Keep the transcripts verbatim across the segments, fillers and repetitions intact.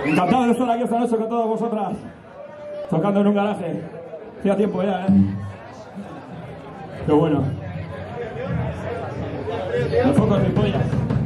Encantado de estar aquí esta noche con todas vosotras, tocando en un garaje. Hacía tiempo ya, ¿eh? Qué bueno. El foco de mi polla.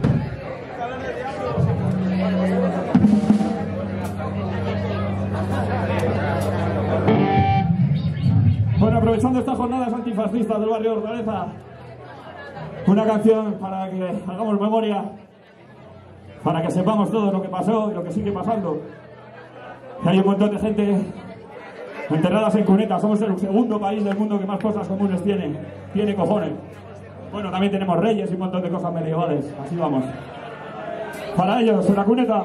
Bueno, aprovechando estas jornadas antifascistas del barrio de Hortaleza, una canción para que hagamos memoria, para que sepamos todo lo que pasó y lo que sigue pasando. Que hay un montón de gente enterradas en cunetas. Somos el segundo país del mundo que más cosas comunes tiene. Tiene cojones. Bueno, también tenemos reyes y un montón de cosas medievales. Así vamos. Para ellos, una cuneta.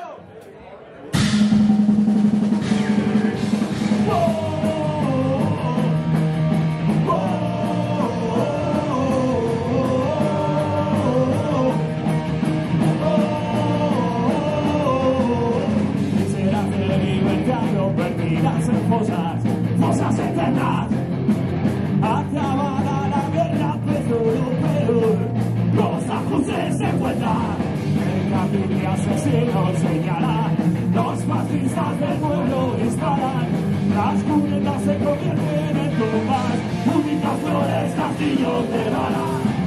Fosas, fosas eternas. Acabada la guerra, pero lo peor, los ajuses se encuentran. El capítulo y asesino señala, los fascistas del pueblo disparan. Las cunetas se convierten en tumbas, únicas flores, castillos de bala.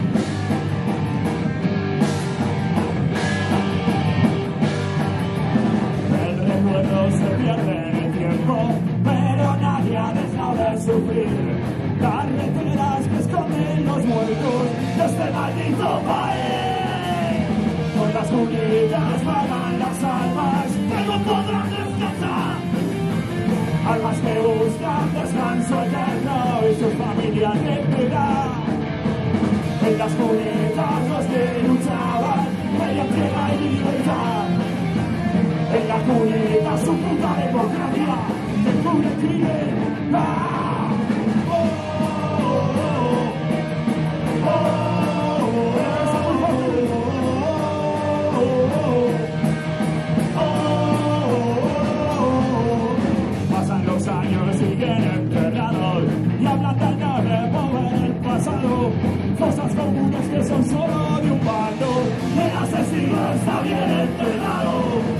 El recuerdo se pierde en el tiempo, pero nadie ha dejado de sufrir. Carreteras que esconden los muertos de este maldito país. Con las cunetas vagan las almas que no podrán descansar. Almas que buscan descanso eterno y sus familias de piedad. En las cunetas los que luchaban, media tierra y libertad. En la cuneta su puta democracia descubre el crimen. ¡Ah! ¡Oh! ¡Oh! ¡Oh! Pasan los años, siguen enterrados y hablan del remover el pasado. Cosas comunes que son solo de un bando. El asesino está bien entrenado.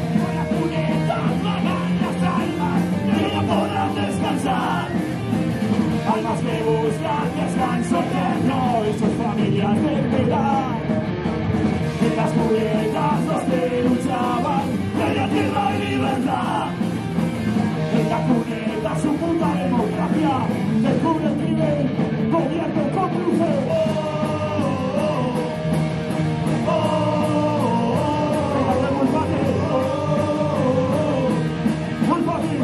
Almas que buscan descanso eterno y sus familias de piedad. En las cunetas los que luchaban media tierra y libertad. En la cuneta su puta democracia descubre el crimen, gobierno cómplice. ¡Oh! ¡Oh! ¡Oh! ¡Muy fácil! ¡Oh! ¡Muy fácil!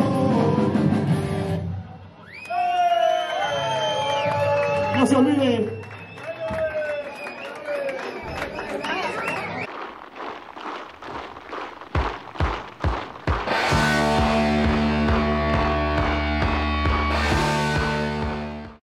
No se olvide